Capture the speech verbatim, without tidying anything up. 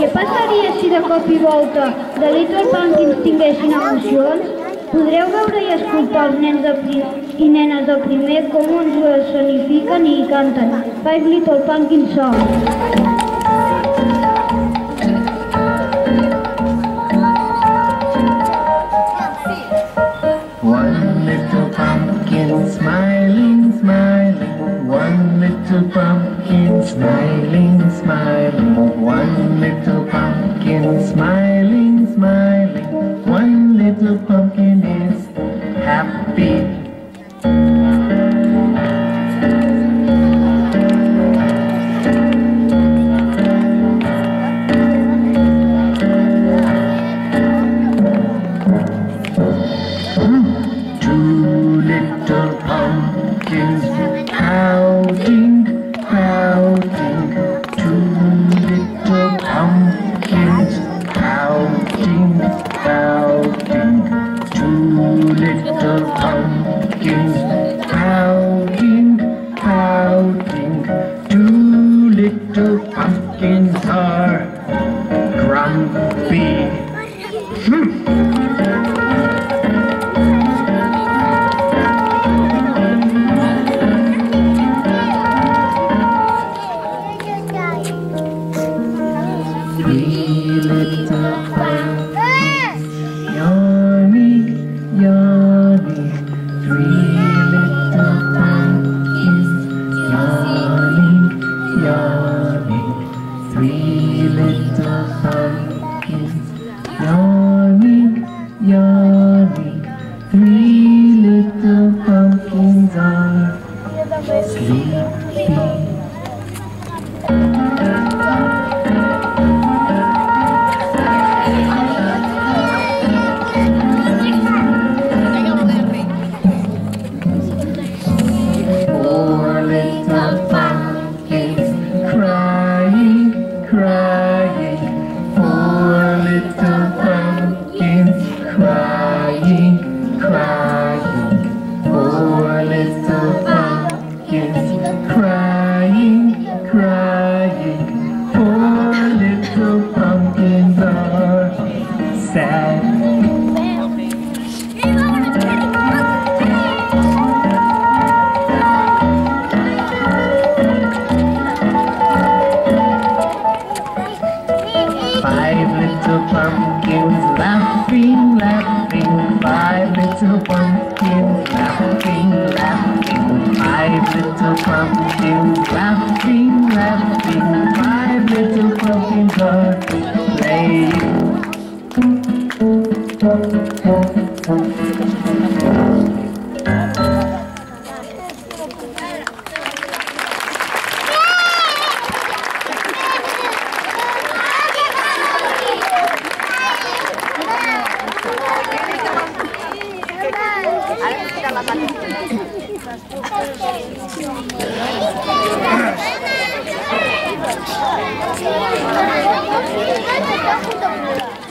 Què passaria si de cop i volta The Little Pumpkins tinguessin emocions? Podreu veure i escoltar els nens de i nenes de primer com uns sonifiquen i canten Five Little Pumpkin Songs. One little pumpkin smiling, smiling. One little pumpkin smiling, smiling. One little pumpkin smiling, smiling. One little pumpkin is happy. Pumpkins are grumpy. Hmm. Three little pumpkins yawning, yawning. Three little pumpkins yawning, yawning. Three little pumpkins yawning, yawning. Three little pumpkins are sleepy. Four little pumpkins crying, crying. Four little pumpkins crying, crying. Four little pumpkins crying, crying. Four little pumpkins are sad. Five little pumpkins laughing, laughing. Five little pumpkins laughing, laughing. Five little pumpkins laughing, laughing. Five little pumpkins are playing. Gracias.